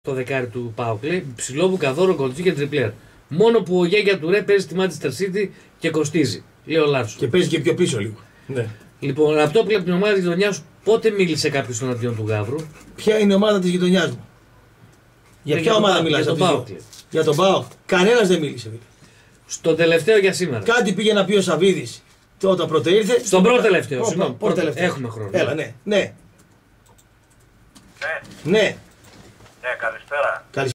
το δεκάρι του ΠΑΟΚ. Λέει ψηλό Βουκαδόρο, Κολτσί και τριπλέρ. Μόνο που ο Γέγια του Ρε παίζει στη Manchester City και κοστίζει. Λέει ο Λάρσον. Και παίζει και πιο πίσω λίγο. Ναι. Λοιπόν, αυτό που από την ομάδα τη γειτονιά σου, πότε μίλησε κάποιο στον αντίον του Γαύρου? Ποια είναι η ομάδα τη γειτονιά μου? Για ποια ομάδα μιλάς? Για τον ΠΑΟΚ. Για τον ΠΑΟΚ. Κανένας δεν μίλησε. Στο τελευταίο για σήμερα. Κάτι πήγε να πει ο Σαββίδης όταν πρώτα ήρθε. Στον πρώτο τελευταίο. Έχουμε χρόνο. Έλα, ναι. Ναι. Ναι. Ναι, καλησπέρα.